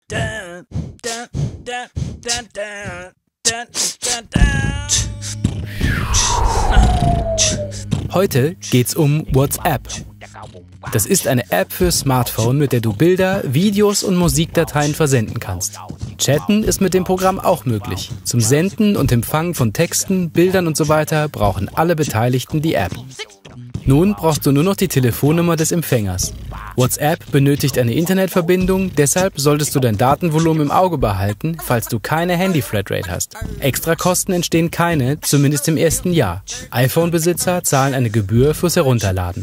Heute geht's um WhatsApp. Das ist eine App für Smartphone, mit der du Bilder, Videos und Musikdateien versenden kannst. Chatten ist mit dem Programm auch möglich. Zum Senden und Empfangen von Texten, Bildern und so weiter brauchen alle Beteiligten die App. Nun brauchst du nur noch die Telefonnummer des Empfängers. WhatsApp benötigt eine Internetverbindung, deshalb solltest du dein Datenvolumen im Auge behalten, falls du keine Handy-Flatrate hast. Extrakosten entstehen keine, zumindest im ersten Jahr. iPhone-Besitzer zahlen eine Gebühr fürs Herunterladen.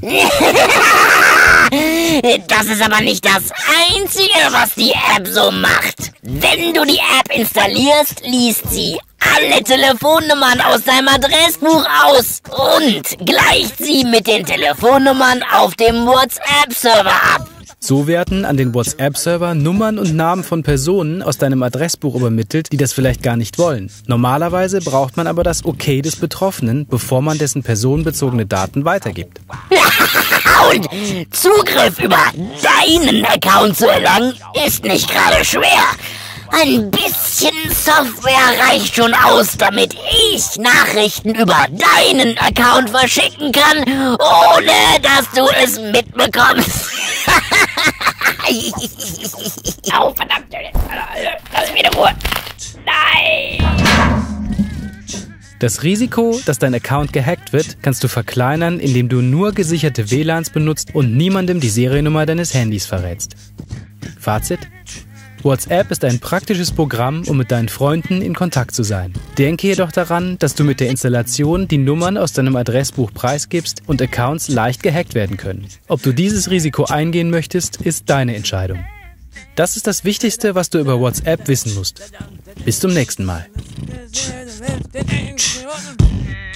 Das ist aber nicht das Einzige, was die App so macht. Wenn du die App installierst, liest sie alle Telefonnummern aus deinem Adressbuch aus und gleicht sie mit den Telefonnummern auf dem WhatsApp-Server ab. So werden an den WhatsApp-Server Nummern und Namen von Personen aus deinem Adressbuch übermittelt, die das vielleicht gar nicht wollen. Normalerweise braucht man aber das Okay des Betroffenen, bevor man dessen personenbezogene Daten weitergibt. Und Zugriff über deinen Account zu erlangen, ist nicht gerade schwer. Ein bisschen Software reicht schon aus, damit ich Nachrichten über deinen Account verschicken kann, ohne dass du es mitbekommst. Au, verdammt, lass mich in Ruhe. Nein! Das Risiko, dass dein Account gehackt wird, kannst du verkleinern, indem du nur gesicherte WLANs benutzt und niemandem die Seriennummer deines Handys verrätst. Fazit: WhatsApp ist ein praktisches Programm, um mit deinen Freunden in Kontakt zu sein. Denke jedoch daran, dass du mit der Installation die Nummern aus deinem Adressbuch preisgibst und Accounts leicht gehackt werden können. Ob du dieses Risiko eingehen möchtest, ist deine Entscheidung. Das ist das Wichtigste, was du über WhatsApp wissen musst. Bis zum nächsten Mal.